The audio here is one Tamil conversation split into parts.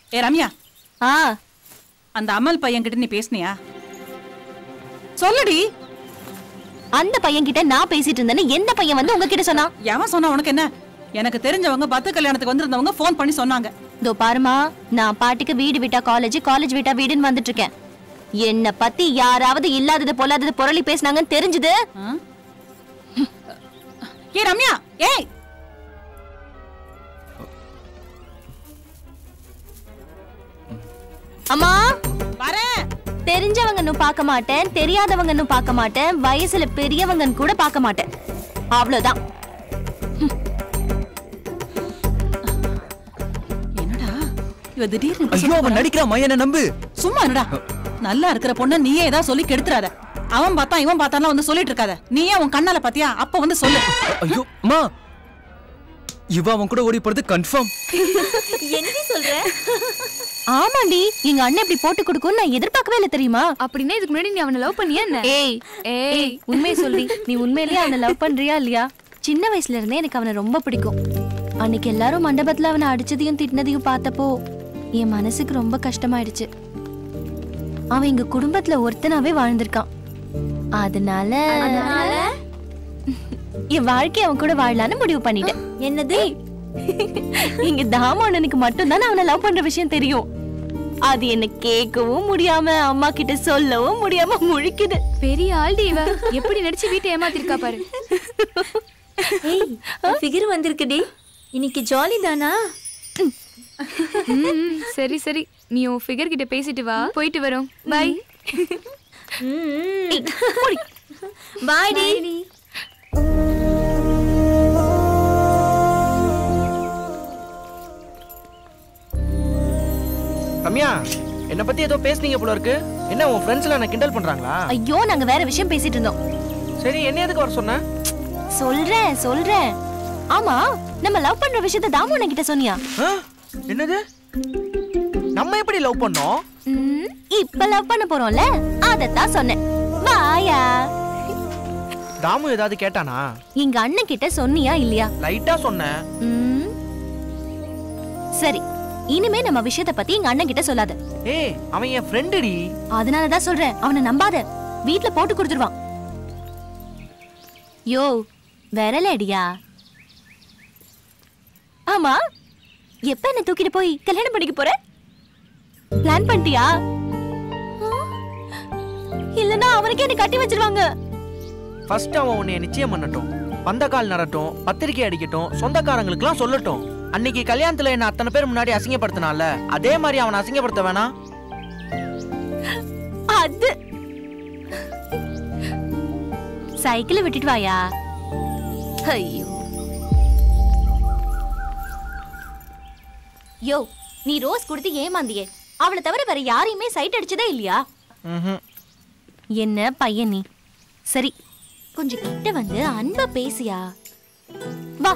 ஏ ரம்யா, அந்த அமல் பையன் கிட்ட நீ பேசுனியா? சொல்லுடி. அந்த பையன் கிட்ட நான் பேசிட்டு இருந்தேன்னு எந்த பையன் வந்து உங்ககிட்ட சொன்னா? எவன் சொன்னா உனக்கு என்ன? எனக்கு தெரிஞ்சவங்க 10 கல்யாணத்துக்கு வந்திருந்தவங்க போன் பண்ணி சொன்னாங்க. இதோ பாருமா, நான் பாட்டுக்கு வீடு விட்டா காலேஜ், காலேஜ் விட்டா வீடுன்னு வந்துட்டு இருக்கேன். என்ன பத்தி யாராவது இல்லாதது பொல்லாதது பொருளி பேசினாங்கன்னு தெரிஞ்சது. ஏ ரம்யா, ஏய் அம்மா வரேன். தெரிஞ்சவங்கன்னு பார்க்க மாட்டேன், தெரியாதவங்கன்னு பார்க்க மாட்டேன், வயசுல பெரியவங்கன்னு கூட பார்க்க மாட்டேன். அவ்வளவுதான். என்னடா இவ திடீர்னு ஐயோ அவன் நடிக்கிறா, மையனை நம்பு. சும்மா என்னடா, நல்லா இருக்கிற பொண்ண நீயே ஏதாவது சொல்லி கெடுத்துறாத. அவன் பார்த்தா இவன் பார்த்தாலாம் வந்து சொல்லிட்டு இருக்காத. நீயே உன் கண்ணால பாத்தியா? அப்ப வந்து சொல்லு. ஐயோ அம்மா, இவ அவன் கூட ஓடி போறது கன்ஃபார்ம். என்ன சொல்ற? ஆமாண்டி, எங்க அண்ணன் இப்படி போட்டு கொடுக்கும் நான் எதிர்பார்க்கவே இல்ல தெரியுமா? அப்படின்னா இதுக்கு முன்னாடி நீ அவனை லவ் பண்ணியா என்ன? ஏய் ஏய், உண்மையை சொல்லி, நீ உண்மையிலேயே அவனை லவ் பண்றியா இல்லையா? சின்ன வயசுல இருந்தே எனக்கு அவனை ரொம்ப பிடிக்கும். அன்னைக்கு எல்லாரும் மண்டபத்துல அவனை அடிச்சதையும் திட்டினதையும் பார்த்தப்போ என் மனசுக்கு ரொம்ப கஷ்டமாயிடுச்சு. அவன் எங்க குடும்பத்துல ஒருத்தனாவே வாழ்ந்திருக்கான். அதனால என் வாழ்க்கை அவன் கூட வாழலான்னு முடிவு பண்ணிட்டேன். என்னது? இங்க தாமோனனுக்கு மட்டும் தான் அவனை லவ் பண்ற விஷயம் தெரியும். அது என்ன கேட்கவும் முடியாம, அம்மா கிட்ட சொல்லவும் முடியாம முழிக்குது. பெரிய ஆள்டி இவ. எப்படி நடிச்சு வீட்டை ஏமாத்திருக்கா பாரு. ஏய், ஃபிகர் வந்திருக்குடி. இன்னைக்கு ஜாலி தானா? சரி சரி, நீ உன் ஃபிகர் கிட்ட பேசிட்டு வா, போயிட்டு வரோம். பை. Bye D. ரம்யா, என்ன பத்தி ஏதோ பேசுனீங்க போல இருக்கு. என்ன உன் ஃப்ரெண்ட்ஸ்ல என்ன கிண்டல் பண்றாங்களா? ஐயோ, நாங்க வேற விஷயம் பேசிட்டு இருந்தோம். சரி, என்ன எதுக்கு வர சொன்ன? சொல்றேன். ஆமா, நம்ம லவ் பண்ற விஷயத்தை தாமோனன் கிட்ட சொன்னியா? என்னது? நம்ம எப்படி லவ் பண்ணோம்? இப்ப லவ் பண்ண போறோம்ல, அதத்தான் சொன்னேன். வாயா. தாமு ஏதாவது கேட்டானா? எங்க அண்ணன் கிட்ட சொன்னியா இல்லையா? லைட்டா சொன்னேன். சரி, இனிமே நம்ம விஷயத்தை பத்தி எங்க அண்ணன் கிட்ட சொல்லாத. ஏய், அவன் என் ஃப்ரெண்டுடி. அதனாலதான் சொல்றேன், அவனை நம்பாத. வீட்ல போட்டு கொடுத்துருவான். யோ, விரலடியா. ஆமா, எப்ப என்ன தூக்கிட்டு போய் கல்யாணம் பண்ணிக்க போற? பிளான் பண்ணிட்டியா? இல்லனா அவனுக்கு என்ன கட்டி வச்சிருவாங்க. ஃபர்ஸ்ட் அவன் உன்னை நிச்சயம் பண்ணட்டும், பந்தக்கால் நடட்டும், பத்திரிக்கை அடிக்கட்டும், சொந்தக்காரங்களுக்குலாம் சொல்லட்டும். அன்னைக்கு கல்யாணத்துல என்ன அத்தனை பேர் முன்னாடி அசிங்கப்படுத்தினால, அதே மாதிரி அவனை அசிங்கப்படுத்த வேணாம். அது சைக்கிளை விட்டுட்டு வாயா. ஐயோ யோ, நீ ரோஸ் கொடுத்து ஏமாந்தியே, அவளை தவிர வேற யாரையுமே சைட் அடிச்சதே இல்லையா? என்ன பையன் நீ? சரி, கொஞ்சம் கிட்ட வந்து அன்பா பேசியா. வா,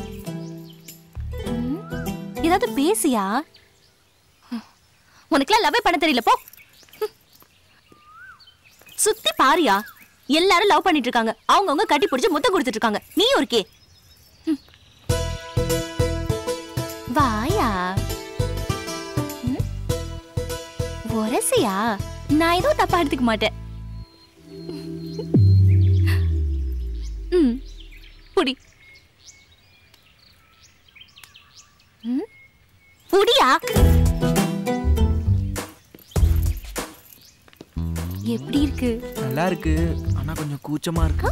ஏதாவது பேசியா. உனக்குலாம் லவ் பண்ண தெரியல, போ. சுத்தி பாரியா, எல்லாரும் லவ் பண்ணிட்டு இருக்காங்க. அவங்கவுங்க கட்டி பிடிச்சு முத்தம் கொடுத்துட்டு இருக்காங்க. நீ ஒருக்கே. வாயா. ஒரசியா, நான் ஏதோ தப்பா எடுத்துக்க மாட்டேன். புடி புடியா. எப்படி இருக்கு? நல்லா இருக்கு, ஆனா கொஞ்சம் கூச்சமா இருக்கு.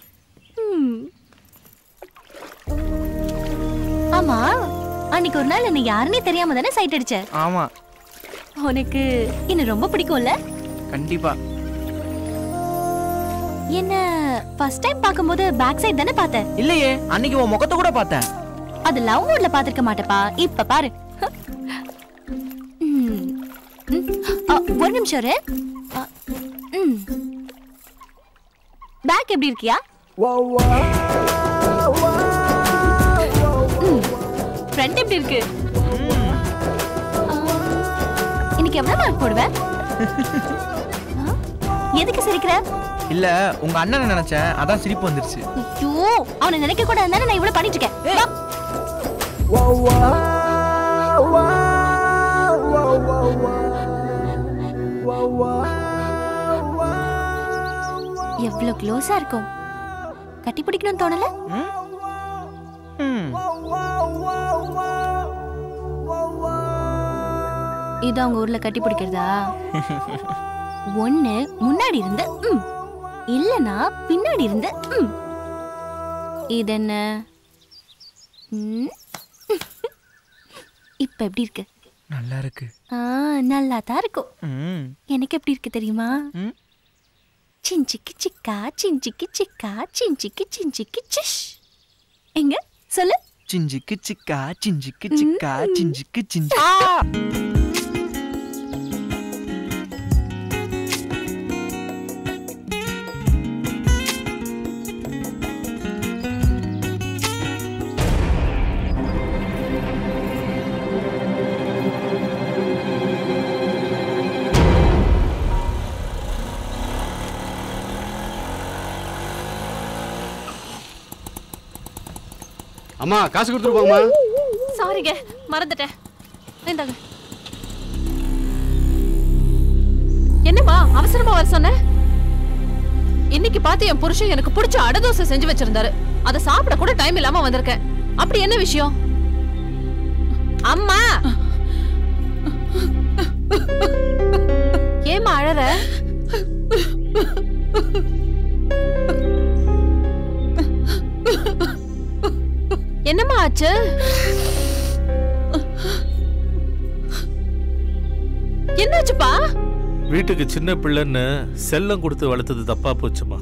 ஆமா, அன்னைக்கு ஒரு நாள் என்ன யாருன்னே தெரியாம தானே சைட் அடிச்ச? ஆமா. உனக்கு என்ன ரொம்ப பிடிக்கும்ல? கண்டிப்பா. என்ன ஃபர்ஸ்ட் டைம் பாக்கும்போது பேக் சைடு தானே பார்த்த? இல்லையே, அன்னைக்கு உன் முகத்தை கூட பார்த்தேன். அது லவ் மூட்ல பாத்துக்க மாட்டப்பா. இப்ப பாரு. ஒரு நிமிஷம் இரு. பேக் எப்படி இருக்கியா? ஃப்ரண்ட் எப்படி இருக்கு? இன்னைக்கு எவ்வளவு மார்க் போடுவ? எதுக்கு சிரிக்கிற? இல்ல, உங்க அண்ணனை நினைச்சேன், அதான் சிரிப்பு வந்துருச்சு. ஐயோ, அவனை நினைக்க கூட நான் இவ்வளவு பண்ணிட்டு இருக்கேன். அவ்வளோ க்ளோஸா இருக்கும். கட்டி பிடிக்கணும்னு தோணல? இது அவங்க ஊர்ல கட்டி பிடிக்கிறதா? ஒண்ணு முன்னாடி இருந்து இல்லனா பின்னாடி இருந்து இது என்ன? இப்ப எப்படி இருக்கு? நல்லா இருக்கு. நல்லா தான் இருக்கும். எனக்கு எப்படி இருக்கு தெரியுமா? சிஞ்சிக்கு சிக்கா சிஞ்சிக்கு சிக்கா சிஞ்சிக்கு சிஞ்சிக்கு சிஷ். எங்க சொல்லு. சிஞ்சிக்கு சிக்கா சிஞ்சிக்கு சிக்கா சிஞ்சிக்கு சிஞ்சி. அம்மா காசு கொடுத்துருப்பாங்கம்மா. சாரிங்க, மறந்துட்டேன். இந்தாங்க. என்னம்மா அவசரமா வர சொன்ன? இன்னைக்கு பார்த்து என் புருஷன் எனக்கு பிடிச்ச அடதோசை செஞ்சு வச்சிருந்தாரு. அதை சாப்பிட கூட டைம் இல்லாம வந்திருக்கேன். அப்படி என்ன விஷயம்? அம்மா ஏம்மா அழற? என்னம்மா ஆச்சு? என்னாச்சுப்பா? வீட்டுக்கு சின்ன பிள்ளைன்னு செல்லம் கொடுத்து வளர்த்தது தப்பா போச்சுமா.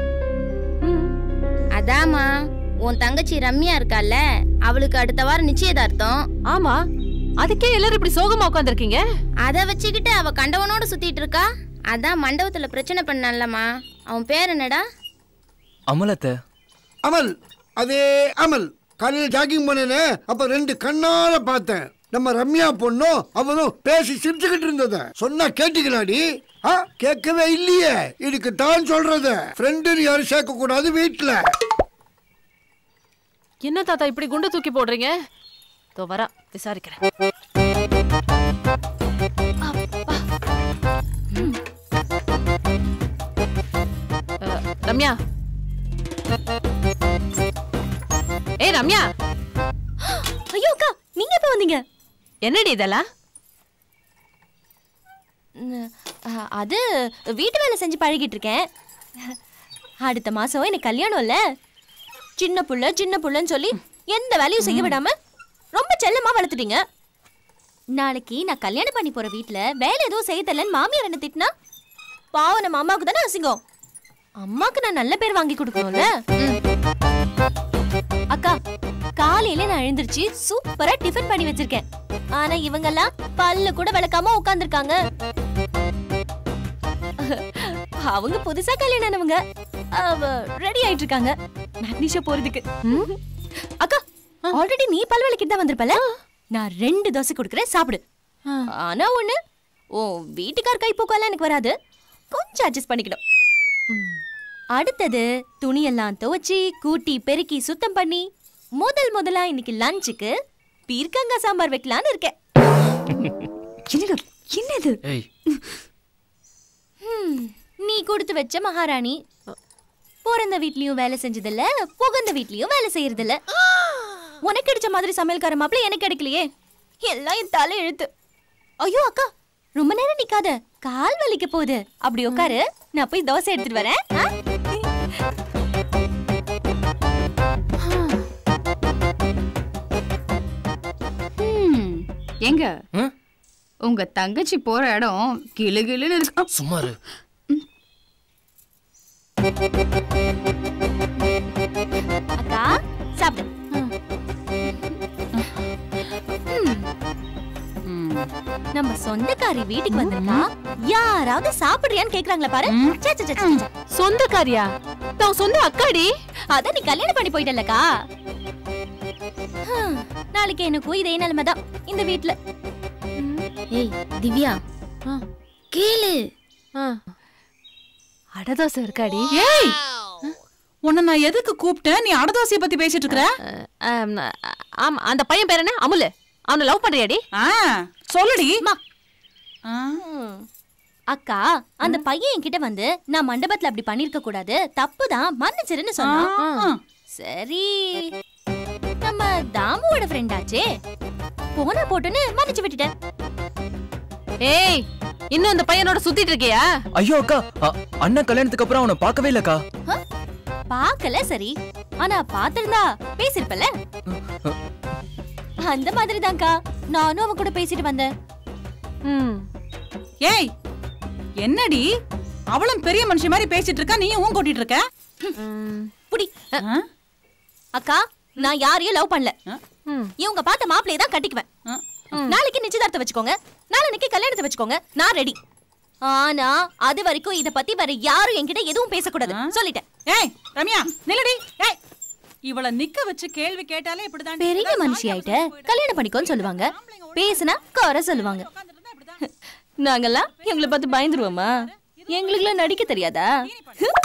அதாமா உன் தங்கச்சி ரம்யா இருக்கால, அவளுக்கு அடுத்த வாரம் நிச்சயதார்த்தம். ஆமா, அதுக்கே எல்லாரும் இப்படி சோகமா உட்கார்ந்திருக்கீங்க? அத வச்சுக்கிட்டு அவ கண்டவனோட சுத்திட்டு இருக்கா. அதான் மண்டபத்துல பிரச்சனை பண்ணலமா. அவன் பேர் என்னடா? அமலத்தை. அமல், அதே அமல். காலையில் ஜாகிங் பண்ணனே, அப்ப 2 கண்ணால பார்த்தேன். நம்ம ரம்யா பொண்ணும் அவனும் பேசி சிரிச்சுக்கிட்டு இருந்தத சொன்னா கேட்டீங்களாடி? கேட்கவே இல்லையே. இதுக்கு தான் சொல்றது, ஃப்ரெண்டு யாரும் சேர்க்க கூடாது வீட்டுல. என்ன தாத்தா இப்படி குண்டு தூக்கி போடுறீங்க? தோ வர விசாரிக்கிறேன். ரம்யா, ஏய் ரம்யா. ஐயோ அக்கா, நீங்க எப்ப வந்தீங்க? என்னடி இதெல்லாம்? அது வீட்டு வேலை செஞ்சு பழகிட்டு இருக்கேன். அடுத்த மாசம் எனக்கு கல்யாணம் இல்ல. சின்ன புள்ளன்னு சொல்லி எந்த வேலையும் செய்ய விடாம ரொம்ப செல்லமா வளர்த்துட்டீங்க. நாளைக்கு நான் கல்யாணம் பண்ணி போற வீட்டுல வேலை எதுவும் செய்ய தெரியலன்னு மாமியார் என்ன திட்டினா பாவம் நம்ம அம்மாவுக்கு தானே அசிங்கம். அம்மாக்கு நான் நல்ல பேர் வாங்கி கொடுக்கணும்ல. அக்கா, காலையில நான் எழுந்திருச்சு சூப்பரா டிஃபன் பண்ணி வச்சிருக்கேன். ஆனா இவங்கெல்லாம் பல்லு கூட விளக்காம உட்கார்ந்துருக்காங்க. அவங்க புதுசா கல்யாணம் ஆனவங்க, ரெடி ஆயிட்டு இருக்காங்க மேக்னீஷியா போறதுக்கு. அக்கா, ஆல்ரெடி நீ பல் விளக்கிட்டு தான் வந்திருப்பல. நான் 2 தோசை கொடுக்குறேன், சாப்பிடு. ஆனா ஒண்ணு, ஓ வீட்டுக்கார் கை போக்கெல்லாம் எனக்கு வராது, கொஞ்சம் அட்ஜஸ்ட் பண்ணிக்கணும். அடுத்தது துணியெல்லாம் துவச்சி கூட்டி பெருக்கி சுத்தம் பண்ணி முதலா இன்னைக்கு லஞ்சுக்கு பீர்க்கங்காய் சாம்பார் வைக்கலான்னு இருக்கேன். என்னது? நீ கொடுத்து வச்ச மகாராணி. பிறந்த வீட்லயும் வேலை செஞ்சதில்ல, புகுந்த வீட்லயும் வேலை செய்யறதில்ல. உனக்கு கிடைச்ச மாதிரி சமையல்கார மாப்பிள்ள எனக்கு கிடைக்கலையே. எல்லாம் என் தலை எழுத்து. ஐயோ அக்கா, ரொம்ப நேரம் நிக்காத, கால் வலிக்க போகுது. அப்படி உட்காரு, நான் போய் தோசை எடுத்துட்டு வரேன். எங்க உங்க தங்கச்சி போற இடம் கிளு கிளுன்னு இருக்கு. சும்மாரு. அக்கா சாப்பிடு. நம்ம சொந்தக்காரி வீட்டுக்கு வந்திருக்கா, யாராவது சாப்பிடுறியான்னு கேக்குறாங்களா பாரு. சொந்தக்காரியா? நான் சொந்த அக்காடி. அதான் நீ கல்யாணம் பண்ணி போயிட்டல்லக்கா. நாளைக்கு எனக்கும் இதே நிலைமைதான் இந்த வீட்டுல. ஏய் திவ்யா, கேளு. அடதோசை இருக்காடி. ஏய், உன்னை நான் எதுக்கு கூப்பிட்டேன்? நீ அடதோசைய பத்தி பேசிட்டு இருக்கற? ஆமா, அந்த பையன் பேர் என்ன? அமுல். அவனை லவ் பண்றியாடி? சொல்லுடி. அக்கா அந்த பையன் என்கிட்ட வந்து நான் மண்டபத்துல அப்படி பண்ணிருக்க கூடாது, தப்புதான், மன்னிச்சிருன்னு சொன்னான். சரி, நம்ம தாமுவோட ஃப்ரெண்ட் ஆச்சே, போனா போட்டுன்னு மன்னிச்சு விட்டுட்டேன். ஏய், இன்னும் அந்த பையனோட சுத்திட்டு இருக்கியா? ஐயோ அக்கா, அண்ணன் கல்யாணத்துக்கு அப்புறம் அவனை பார்க்கவே இல்லக்கா. பார்க்கல சரி, ஆனா பாத்திருந்தா பேசிருப்பல. அந்த மாதிரிதான்க்கா நானும் அவன் கூட பேசிட்டு வந்தேன். ஏய், என்னடி அவளும் பெரிய மனுஷன் மாதிரி பேசிட்டு இருக்கா, நீயும் ஊன் கொட்டிட்டு இருக்க? புடி. அக்கா, நான் யாரையும் லவ் பண்ணல. இவங்க பார்த்த மாப்பிளைய தான் கட்டிக்குவேன். நாளைக்கு நிச்சயதார்த்தம் வச்சுக்கோங்க, நாளைக்கு கல்யாணத்தை வச்சுக்கோங்க, நான் ரெடி. ஆனா அது வரைக்கும் இத பத்தி வேற யாரும் என்கிட்ட எதுவும் பேசக்கூடாது சொல்லிட்டேன். ஏய் ரம்யா, நில்லடி. ஏய், இவள நிக்க வச்சு கேள்வி கேட்டாலே இப்படிதான். பெரிய மனுஷி ஆயிட்ட, கல்யாணம் பண்ணிக்கோன்னு சொல்லுவாங்க, பேசினா குறை சொல்லுவாங்க. நாங்கெல்லாம் எங்களை பார்த்து பயந்துருவோமா? எங்களுக்குலாம் நடிக்க தெரியாதா?